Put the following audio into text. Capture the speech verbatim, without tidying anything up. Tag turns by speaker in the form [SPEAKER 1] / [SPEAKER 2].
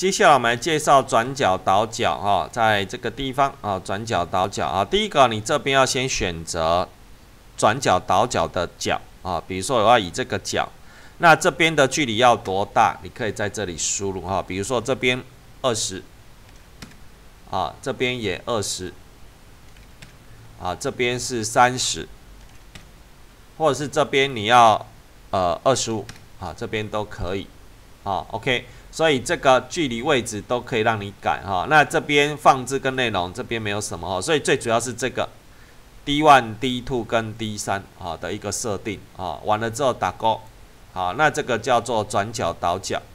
[SPEAKER 1] 接下来我们来介绍转角倒角哈，在这个地方啊，转角倒角啊，第一个你这边要先选择转角倒角的角啊，比如说我要以这个角，那这边的距离要多大？你可以在这里输入哈，比如说这边二十，啊，这边也二十，啊，这边是三十，或者是这边你要呃二十五，啊，这边都可以，啊 ，OK。所以这个距离位置都可以让你改哈，那这边放置跟内容这边没有什么哈，所以最主要是这个 D 一、D 二 跟 D 三 啊的一个设定啊，完了之后打勾，好，那这个叫做转角倒角。